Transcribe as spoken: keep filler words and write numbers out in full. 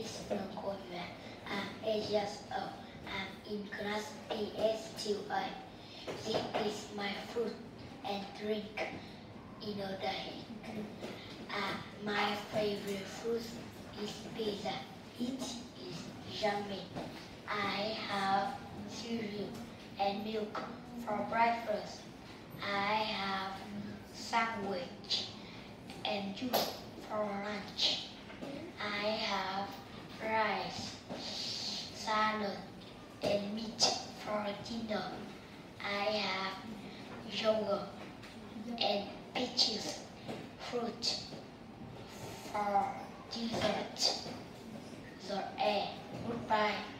is Nguyên. I'm eight years old. I'm in class P S two A. This is my food and drink in a day. Uh, my favorite food is pizza. It is yummy. I have cereal and milk for breakfast. I have sandwich and juice for lunch. I have rice, salad, and meat for dinner. I have yogurt and peaches, fruit for dessert. The end. Goodbye.